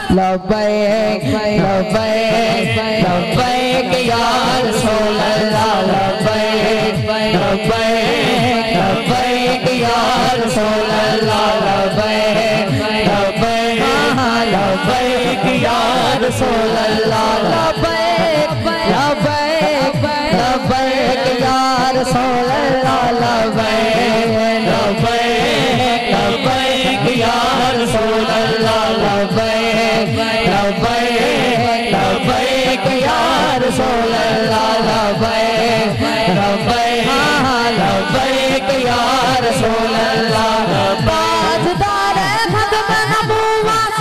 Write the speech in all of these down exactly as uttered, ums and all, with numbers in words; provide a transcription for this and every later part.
लब्बैक लब्बैक लब्बैक या रसूल अल्लाह लब्बैक लब्बैक लब्बैक या रसूल अल्लाह लब्बैक लब्बैक लब्बैक या रसूल अल्लाह लब्बैक लब्बैक लब्बैक या रसूल अल्लाह लब्बैक लब्बैक लब्बैक या रसूल अल्लाह लब्बैक लब्बैक लब्बैक या रसूल अल्लाह लब्बैक लब्बैक लब्बैक या रसूल अल्लाह ताजदार खत्म नबूवत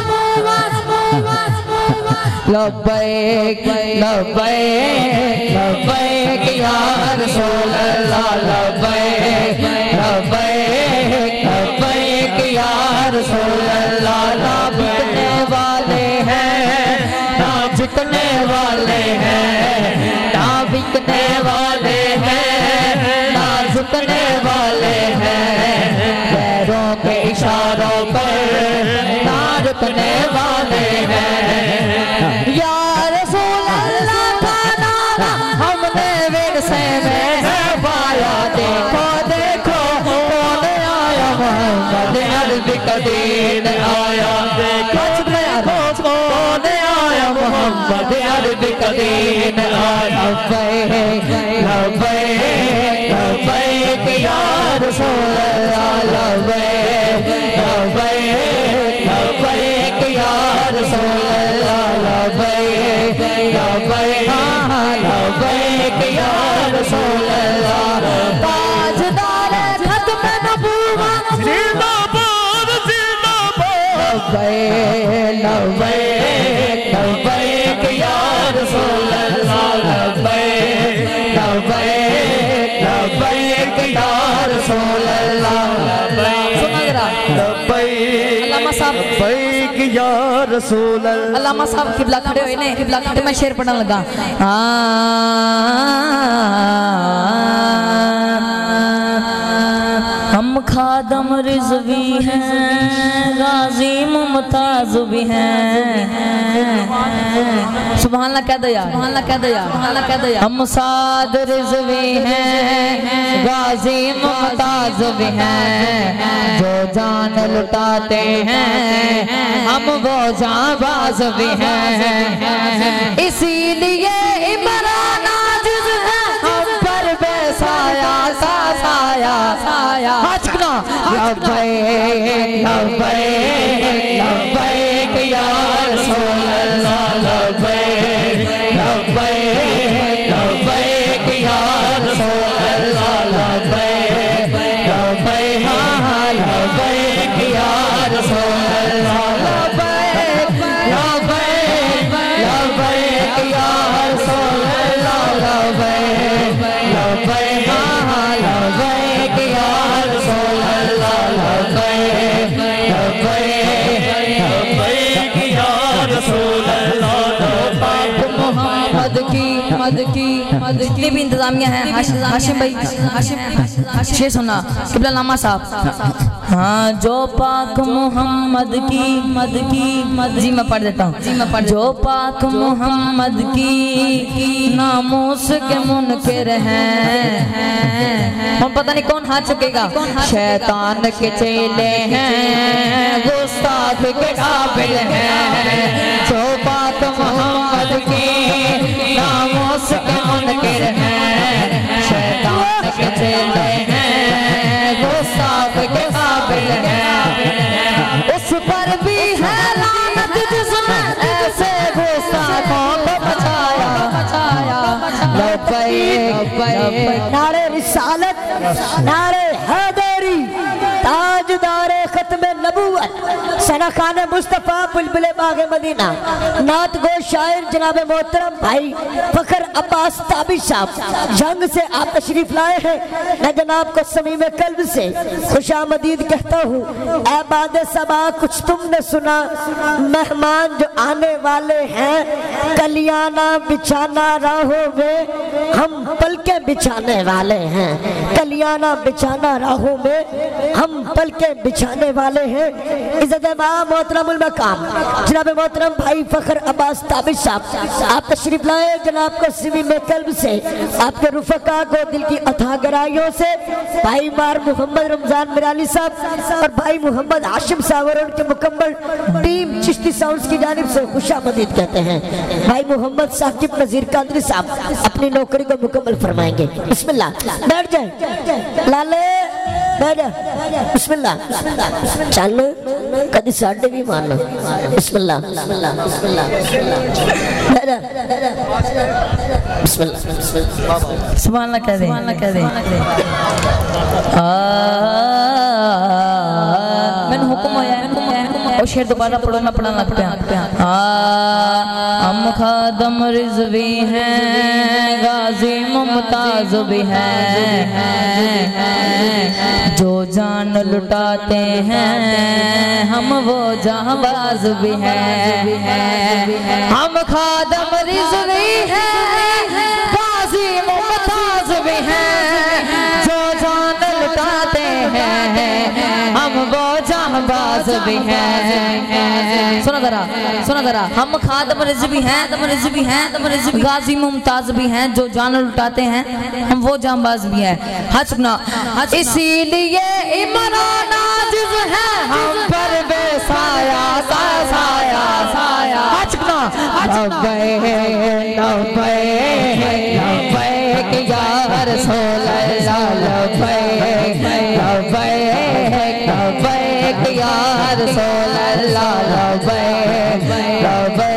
लब्बैक लब्बैक लब्बैक या रसूल अल्लाह लब्बैक लब्बैक लब्बैक या रसूल अल्लाह ना बिकने वाले हैं ना झुकने वाले हैं ना बिकने वाले हैं ना झुकने वाले हैं पैरों के इशारों पर ना रुकने वाले हैं या रसूल अल्लाह का नारा हमने विरसे में है पाया देखो देखो कौन आया मोहम्मद अरबी का दीन आया देखो कौन आया मोहम्मद अरबी का दीन आया लब्बैक लब्बैक लब्बैक या रसूल अल्लाह लब्बैक लब्बैक लब्बैक या रसूल अल्लाह लब्बैक लब्बैक लब्बैक या रसूल अल्लाह ताजदार खत्म नबूवत जिंदाबाद जिंदाबाद लब्बैक लब्बैक लब्बैक या रसूल अल्लाह लब्बैक लब्बैक लब्बैक या रसूल अल्लाह सुना जरा लब्बैक अल्लामा साहब लब्बैक या रसूल अल्लाह अल्लामा साहब किबला खड़े हुए ने किबला खड़े मैं शेर पढ़ने लगा हम खादम रिज़वी हैं गाजी मुमताज भी हैं सुभान अल्लाह कह दो यार सुभान अल्लाह कह दो यार सुभान अल्लाह कह दो यार हम साद रिज़वी हैं गाजी मुमताज भी हैं जो जान लुटाते हैं हम वो जाबाज भी हैं इसीलिए इमरान आजिज़ है हम पर बेसाया सा साया साया हचकना लब्बैक लब्बैक लब्बैक या रसूल अल्लाह लब्बैक लब्बैक लब्बैक या रसूल अल्लाह लब्बैक लब्बैक लब्बैक या रसूल अल्लाह लब्बैक लब्बैक लब्बैक या रसूल अल्लाह लब्बैक लब्बैक लब्बैक या रसूल अल्लाह लब्बैक लब्बैक लब्बैक या रसूल अल्लाह मोहम्मद की मद की मद जितनी भी इंतजामिया है हाशिम भाई हाशिम शेर सुना किबला लामा साहब हाँ जो पाक मोहम्मद की मद की मद जी मैं पढ़ देता हूँ जी मैं पढ़ जो पाक मोहम्मद की नामूस के मुनकिर हैं हम पता नहीं कौन हाथ चुकेगा शैतान के चेले हैं गुस्ताख के काबिल हैं जो पाक मोहम्मद की नामूस के मुनकिर हैं शैतान के चेले हैं गुस्ताख के काबिल हैं उस पर भी है लानत जिसने ऐसे गुस्ताखों को बचाया लब्बैक नारे रिसालत नारे हैदरी ताजदारे खत्मे नबूवत सना खान मुस्तफ़ा बुलबुले बागे मदीना नात गो शायर जनाब मोहतरम भाई फखर अब्बास ताबी साहब जंग से आप तशरीफ लाए हैं मैं जनाब को समीम कल्ब से खुशामदीद कहता हूँ ऐ बाद सबा कुछ तुमने सुना मेहमान जो आने वाले हैं कलियाना बिछाना राहों में हम पलके बिछाने वाले हैं कलियाना बिछाना राहों में हम पलके बिछाने वाले हैं इज़्ज़त मोहतरमुल मकाम जनाब मोहतरम भाई फखर अब्बास ताबिश साहब आप तशरीफ लाए। जनाब को सिमी में कल्ब से आपके रुफका को दिल की अथाह गहराइयों से भाई मार मोहम्मद रमजान मिराली साहब और भाई मोहम्मद हाशिम साहब और उनके मुकम्मल टीम चिश्ती साउंड्स की जानिब से खुशामदीद कहते हैं। भाई मोहम्मद साकिब नजीर कादरी साहब अपनी नौकरी को मुकम्मल फरमाएंगे। बिस्मिल्लाह, बैठ जाए लाले, बैठ जा, बिस्मिल्लाह, चल कदी साढ़े भी मारना। बिस्मिल्लाह, बिस्मिल्लाह, बिस्मिल्लाह, बैठ जा, बिस्मिल्लाह, बिस्मिल्लाह, सुभान अल्लाह कह दे, सुभान अल्लाह कह दे। मैंने हुक्म होया और शेर दोबारा पढ़ो, मैं पढ़ना लग पाया। हम खादम रिजवी हैं, गाजी मुमताज भी हैं, जो जान लुटाते हैं हम वो जहांबाज भी हैं। हम खादम रिजवी हैं, गाजी मुमताज भी हैं, जो जान लुटाते हैं हम वो जहांबाज भी हैं। सुना जरा, सुना जरा। हम खादम रिजवी हैं, दम रिजवी हैं, दम रिजवी गाजी मुमताज भी हैं, जो जान लुटाते हैं हम वो जांबाज भी हैं। हज सुना, इसीलिए इमरान आजिज है हम पर बेसाया साया साया। हज सुना, लब्बैक लब्बैक लब्बैक या रसूल अल्लाह, लब्बैक लब्बैक लब्बैक या रसूल अल्लाह, लब्बैक लब्बैक